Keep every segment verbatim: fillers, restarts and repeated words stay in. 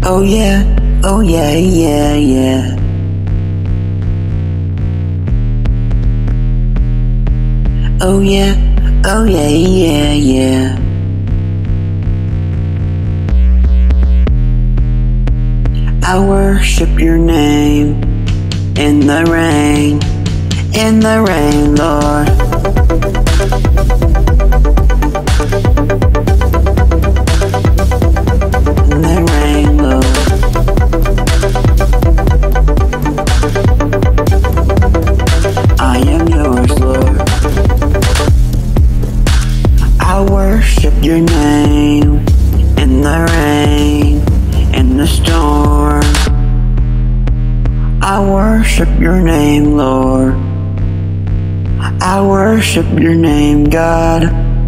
Oh yeah, oh yeah, yeah, yeah. Oh yeah, oh yeah, yeah, yeah. I worship your name in the rain, in the rain, Lord. In the rain, Lord. I am yours, Lord. I worship your name in the rain, in the storm. I worship your name, Lord. I worship your name, God.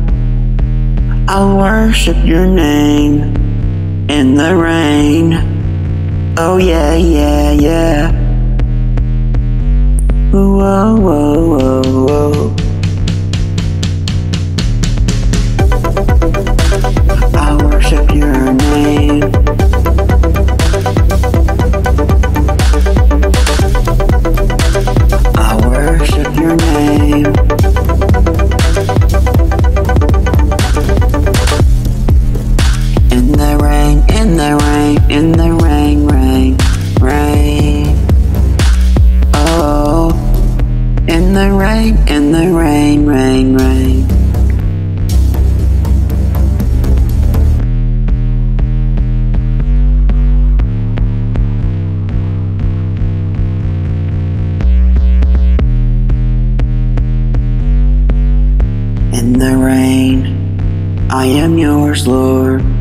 I worship your name in the rain. Oh yeah, yeah, yeah. Whoa, whoa, whoa, whoa. I worship your name. I worship your name. In the rain, in the rain, in the rain, rain, rain. Oh, in the rain, in the rain, rain, rain. In the rain, I am yours, Lord.